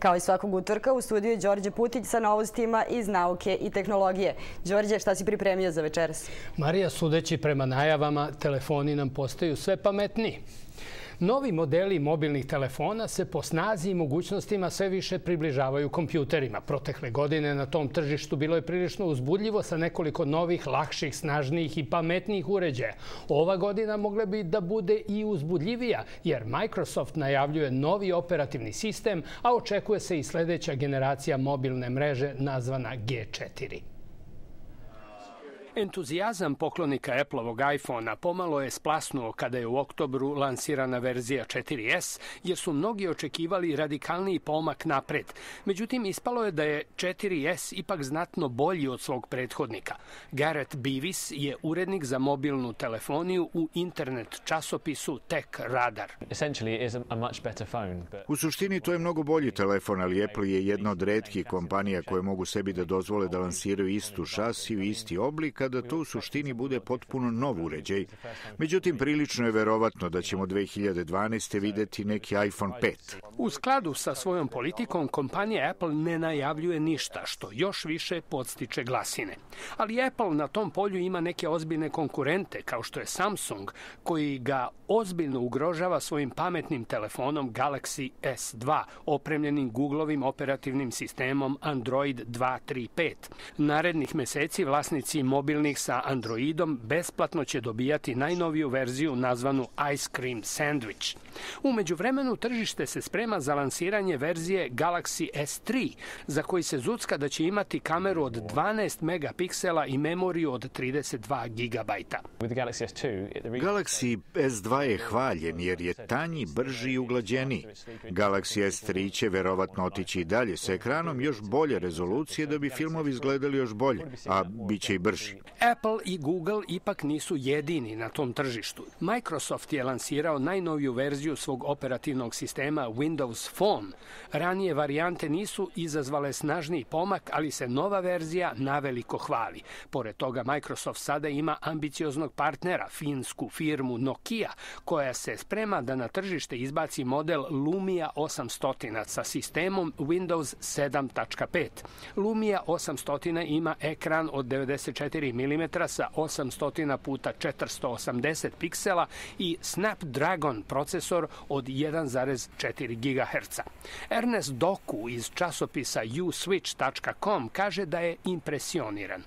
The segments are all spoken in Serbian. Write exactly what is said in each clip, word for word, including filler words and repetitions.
Kao i svakog utorka, u studiju je Đorđe Putić sa novostima iz nauke i tehnologije. Đorđe, šta si pripremio za večeras? Marija, sudeći prema najavama, telefoni nam postaju sve pametniji. Novi modeli mobilnih telefona se po snazi i mogućnostima sve više približavaju kompjuterima. Protekle godine na tom tržištu bilo je prilično uzbudljivo sa nekoliko novih, lakših, snažnijih i pametnijih uređaja. Ova godina mogla bi da bude i uzbudljivija, jer Microsoft najavljuje novi operativni sistem, a očekuje se i sledeća generacija mobilne mreže nazvana G četiri. Entuzijazam poklonika Appleovog iPhona pomalo je splasnuo kada je u oktobru lansirana verzija četiri es, jer su mnogi očekivali radikalniji pomak napred. Međutim, ispalo je da je četiri es ipak znatno bolji od svog prethodnika. Gareth Beavis je urednik za mobilnu telefoniju u internet časopisu Tech Radar. U suštini to je mnogo bolji telefon, ali Apple je jedna od retkih kompanija koje mogu sebi da dozvole da lansiraju istu šasiju i isti oblik, kada to u suštini bude potpuno nov uređaj. Međutim, prilično je verovatno da ćemo dve hiljade dvanaeste. videti neki iPhone pet. U skladu sa svojom politikom, kompanija Apple ne najavljuje ništa, što još više podstiče glasine. Ali Apple na tom polju ima neke ozbiljne konkurente, kao što je Samsung, koji ga ozbiljno ugrožava svojim pametnim telefonom Galaxy es dva, opremljenim Googlovim operativnim sistemom Android dva tri pet. Narednih meseci vlasnici mobilnih sa Androidom besplatno će dobijati najnoviju verziju nazvanu Ice Cream Sandwich. U međuvremenu tržište se sprema za lansiranje verzije Galaxy es tri, za koji se zucka da će imati kameru od dvanaest megapiksela i memoriju od trideset dva gigabajta. Galaxy es dva je hvaljen jer je tanji, brži i uglađeniji. Galaxy es tri će verovatno otići i dalje sa ekranom još bolje rezolucije da bi filmovi izgledali još bolje, a bit će i brži. Apple i Google ipak nisu jedini na tom tržištu. Microsoft je lansirao najnoviju verziju svog operativnog sistema Windows Phone. Ranije varijante nisu izazvale snažniji pomak, ali se nova verzija naveliko hvali. Pored toga, Microsoft sada ima ambicioznog partnera, finsku firmu Nokia, koja se sprema da na tržište izbaci model Lumia osamsto sa sistemom Windows sedam tačka pet. Lumia osamsto ima ekran od devedeset četiri milimetra sa osamsto puta četiristo osamdeset piksela i Snapdragon procesor od jedan zarez četiri gigaherca. Ernest Doku iz časopisa u switch tačka com kaže da je impresioniran.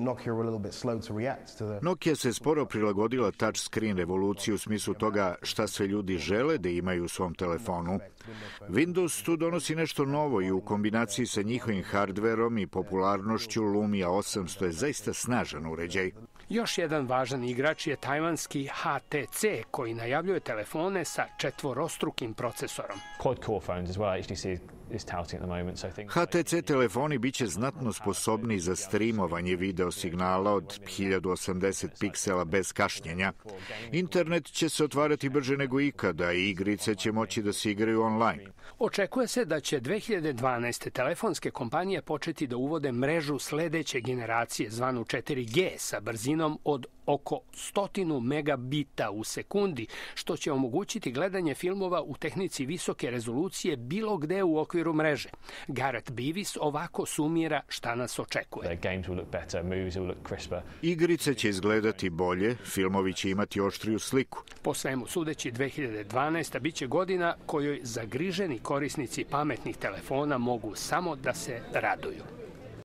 Nokia se sporo prilagodila touchscreen revoluciji u smislu toga šta sve ljudi žele da imaju u svom telefonu. Windows tu donosi nešto novo i u kombinaciji sa njihovim hardverom i popularnošću Lumia osamsto je zaista snažan uređaj. Još jedan važan igrač je tajvanski ha te ce, koji najavljuje telefone sa četvorostrukim procesorom. ha te ce telefoni biće znatno sposobni za streamovanje video signala od hiljadu osamdeset piksela bez kašnjenja. Internet će se otvarati brže nego ikada i igrice će moći da se igraju online. Očekuje se da će dve hiljade dvanaeste. telefonske kompanije početi da uvode mrežu sledeće generacije, zvanu četiri ge, sa brzinom od oko sto megabita u sekundi, što će omogućiti gledanje filmova u tehnici visoke rezolucije bilo gde u okviru mreže. Gareth Beavis ovako sumira šta nas očekuje. Igrice će izgledati bolje, filmovi će imati oštriju sliku. Po svemu sudeći, dve hiljade dvanaesta. biće godina kojoj zagriženi korisnici pametnih telefona mogu samo da se raduju.